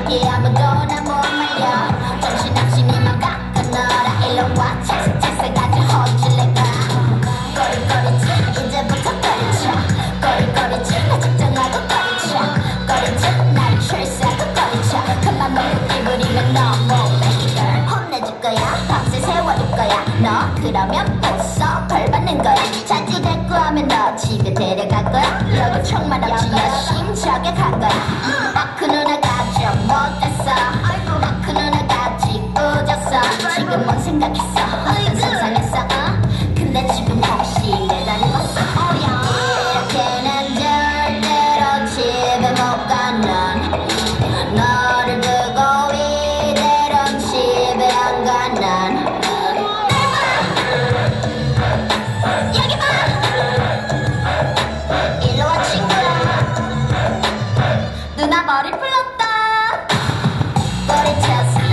여기 아무도나 못 말려 정신없이니만 가까너라 일로와 채색채색 아주 허질래가 꼬리꼬리지 이제부터 꼬리쳐 꼬리꼬리지 나 작정하고 꼬리쳐 꼬리쳐 나를 출세하고 꼬리쳐 그만 먹고 부리면 너무 baby 혼내줄 거야 밤새 세워줄 거야 너 그러면 못써 벌 받는 거야 자주 대꾸하면 너 집에 데려갈 거야 너도 정말 없이 열심히 저격할 거야 그 누나가 좀 못됐어 그 누나가 짓궂었어 지금 뭔 생각했어 어떤 상상했어 근데 지금 혹시 내가 늙었어 이렇게는 절대로 집에 못 가는 너를 두고 이대로 집에 안 가는 여기 봐 일로 와 친구야 누나 머리 풀렀다 꼬리쳤어